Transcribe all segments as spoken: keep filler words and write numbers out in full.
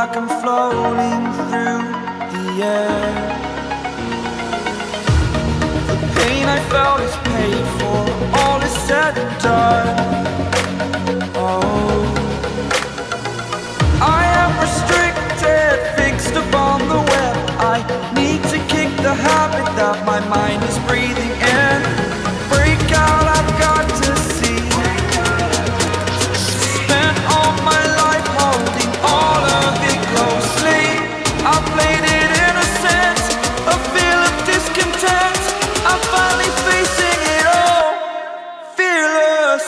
like I'm floating through the air. The pain I felt is paid for, all is said and done. Oh, I am restricted, fixed upon the web. I need to kick the habit that my mind is breathing in. Break out, I've got to see. Spent all my life holding all of it closely. I played it innocent, a feel of discontent. I'm finally facing it all, fearless.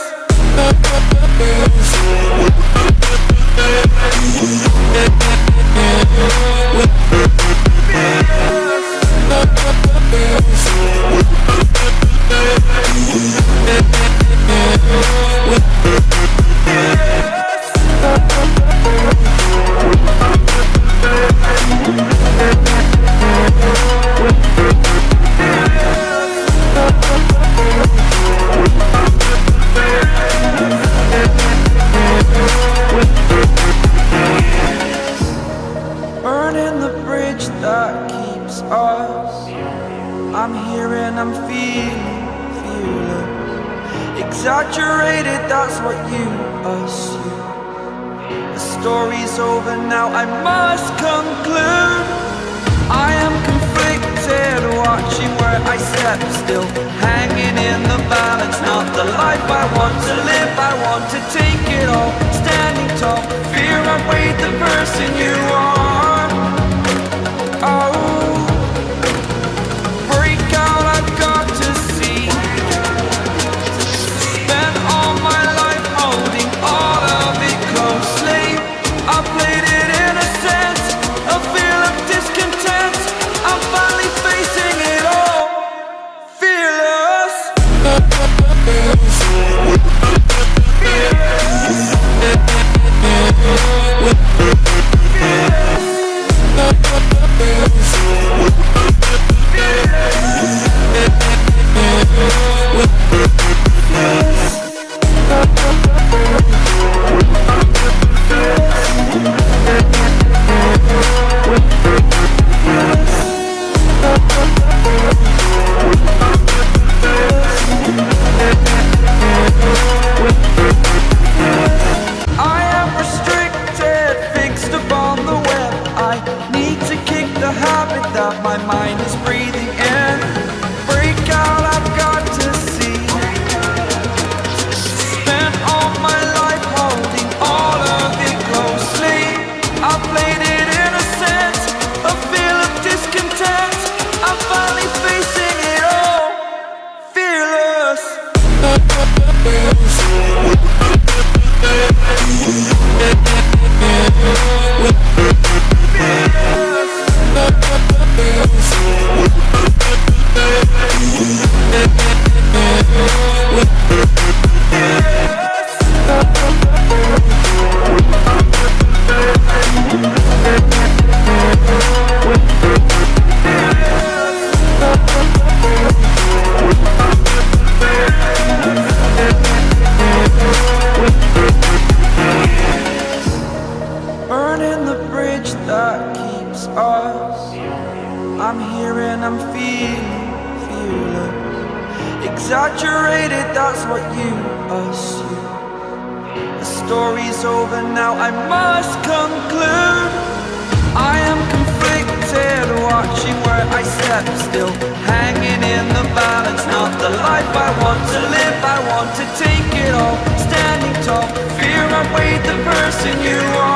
Burning the bridge that keeps us. I'm here and I'm feeling fearless. Exaggerated, that's what you assume. The story's over now, I must conclude. I am conflicted, watching where I step still, hanging in the balance. Not the life I want to live, I want to take it all. Standing tall, fear I weighed the person you are. Oh, break out, I've got to see. Spent all my life holding all of it closely. I played it innocent, a feel of discontent. I'm finally facing it all, fearless. That my mind is breathing in. Break out, I've got to see. Spent all my life holding all of it closely. I played it innocent, a feel of discontent. I'm finally facing it all, fearless. Burning the bridge that keeps us. I'm here and I'm feeling fearless. Exaggerated, that's what you assume. The story's over now, I must conclude. I am conflicted, watching where I step still, hanging in the balance. Not the life I want to live, I want to take it all. Standing tall, fear I weighed the person you are.